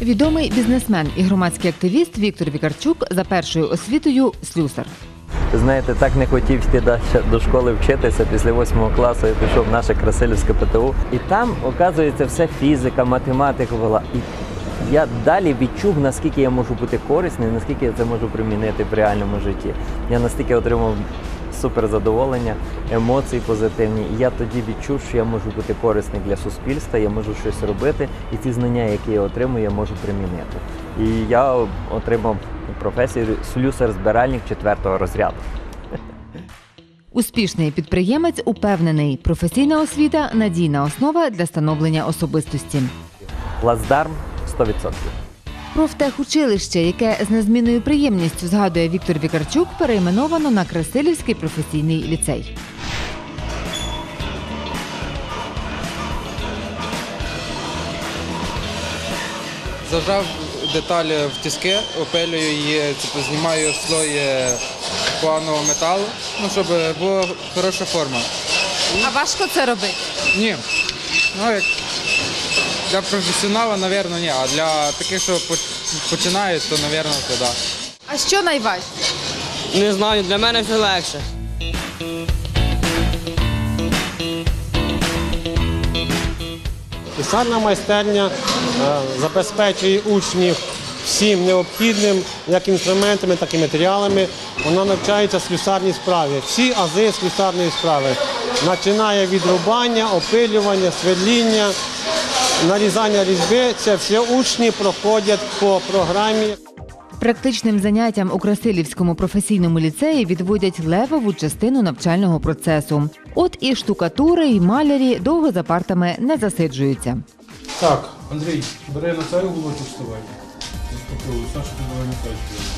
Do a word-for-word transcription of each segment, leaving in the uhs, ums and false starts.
Відомий бізнесмен і громадський активіст Віктор Вікарчук за першою освітою – слюсар. Знаєте, так не хотів йти до школи вчитися. Після восьмого класу я пішов в наше Красилівське Пе Те У. І там, оказується, все фізика, математика була. І я далі відчув, наскільки я можу бути корисним, наскільки я це можу примінити в реальному житті. Я настільки отримав супер задоволення, емоції позитивні. І я тоді відчув, що я можу бути корисним для суспільства, я можу щось робити, і ці знання, які я отримую, я можу примінити. І я отримав професію слюсар-збиральник четвертого розряду. Успішний підприємець упевнений, професійна освіта – надійна основа для становлення особистості. Плацдарм сто відсотків. Профтехучилище, яке з незмінною приємністю згадує Віктор Вікарчук, перейменовано на Красилівський професійний ліцей. Зажав деталі в тиски, опилюю її, типу, знімаю слої поганого металу, ну, щоб була хороша форма. А важко це робити? Ні. Ну, як для професіонала, мабуть, ні. А для таких, що починають, то, мабуть, то да. А що найважче? Не знаю, для мене все легше. Слюсарна майстерня забезпечує учнів всім необхідним, як інструментами, так і матеріалами. Вона навчається слюсарній справі. Всі ази слюсарної справи. Починає від рубання, опилювання, свердління, нарізання різьби. Це всі учні проходять по програмі. Практичним заняттям у Красилівському професійному ліцеї відводять левову частину навчального процесу. От і штукатури, і малярі довго за партами не засиджуються. Так, Андрій, бери на цей уголочок, вставай. Саша, ти давай на цей.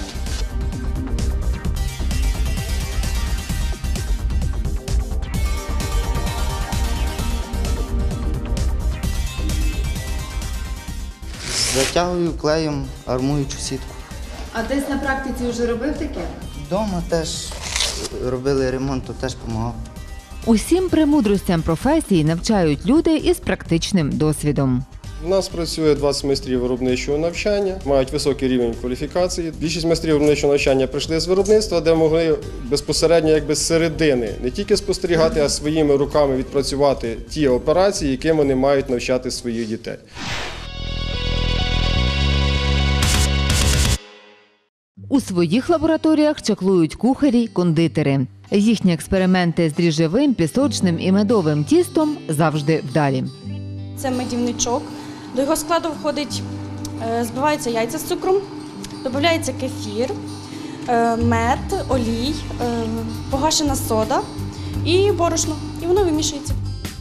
Затягую клеєм армуючу сітку. А десь на практиці вже робив таке? Вдома теж робили ремонт, то теж допомагав. Усім премудростям професії навчають люди із практичним досвідом. У нас працює двадцять майстрів виробничого навчання, мають високий рівень кваліфікації. Більшість майстрів виробничого навчання прийшли з виробництва, де могли безпосередньо якби з середини не тільки спостерігати, а своїми руками відпрацювати ті операції, яким вони мають навчати своїх дітей. У своїх лабораторіях чаклують кухарі, кондитери. Їхні експерименти з дріжджовим, пісочним і медовим тістом завжди вдалі. Це медівничок. До його складу входить, збиваються яйця з цукром, додається кефір, мед, олій, погашена сода і борошно. І воно вимішується.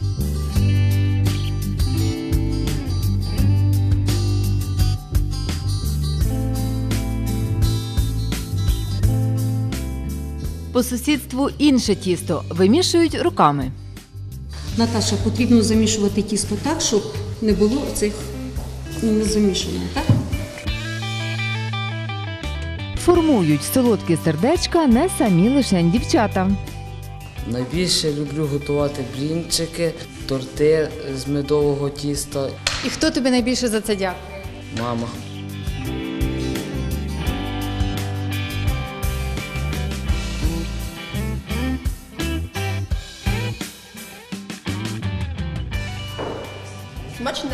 По сусідству інше тісто вимішують руками. Наташа, потрібно замішувати тісто так, щоб не було цих замішаних, так? Формують солодкі сердечка не самі лише дівчата. Найбільше люблю готувати блінчики, торти з медового тіста. І хто тобі найбільше за це дякує? Мама. Смачне.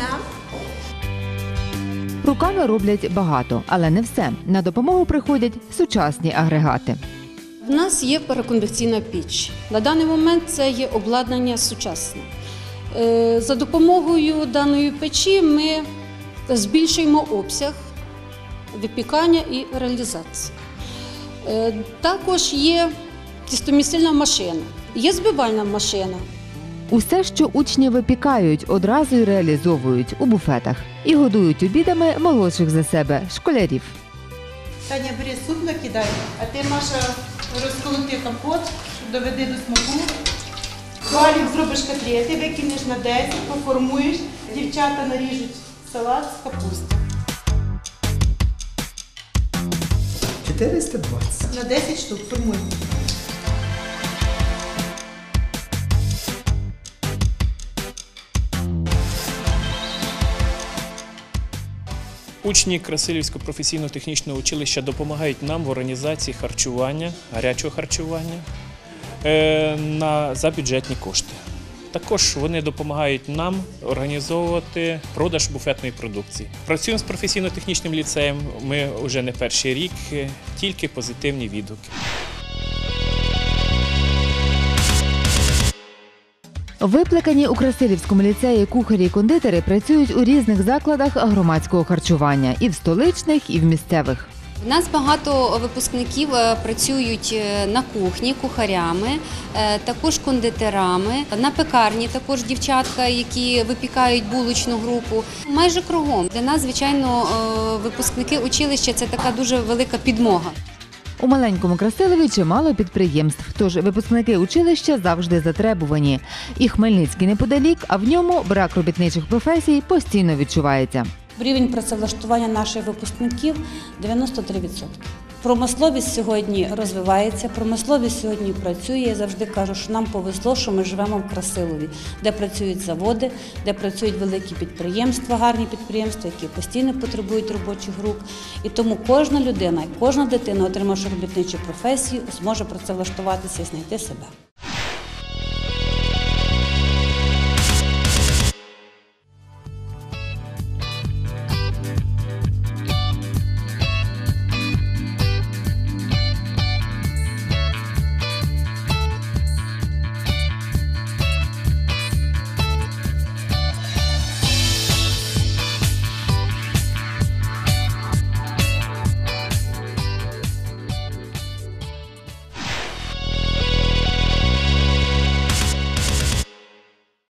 Руками роблять багато, але не все. На допомогу приходять сучасні агрегати. В нас є пароконвекційна піч. На даний момент це є обладнання сучасне. За допомогою даної печі ми збільшуємо обсяг випікання і реалізації. Також є тістомісильна машина, є збивальна машина. Усе, що учні випікають, одразу й реалізовують у буфетах. І годують обідами молодших за себе школярів. Таня, бери суп накидай, а ти, Маша, розколоти компот, доведи до смаку. Валік зробиш котлети, викинеш на десять, поформуєш, дівчата наріжуть салат з капусти. чотириста двадцять. На десять штук формуй. Учні Красилівського професійно-технічного училища допомагають нам в організації харчування, гарячого харчування е, на, за бюджетні кошти. Також вони допомагають нам організовувати продаж буфетної продукції. Працюємо з професійно-технічним ліцеєм, ми вже не перший рік, тільки позитивні відгуки. Виплакані у Красилівському ліцеї кухарі і кондитери працюють у різних закладах громадського харчування – і в столичних, і в місцевих. У нас багато випускників працюють на кухні кухарями, також кондитерами, на пекарні також дівчатка, які випікають булочну групу. Майже кругом. Для нас, звичайно, випускники училища – це така дуже велика підмога. У маленькому Красилові чимало підприємств, тож випускники училища завжди затребувані. І Хмельницький неподалік, а в ньому брак робітничих професій постійно відчувається. Рівень працевлаштування наших випускників – дев'яносто три відсотки. Промисловість сьогодні розвивається, промисловість сьогодні працює. Я завжди кажу, що нам повезло, що ми живемо в Красилові, де працюють заводи, де працюють великі підприємства, гарні підприємства, які постійно потребують робочих рук. І тому кожна людина, кожна дитина, отримавши робітничу професію, зможе працевлаштуватися і знайти себе.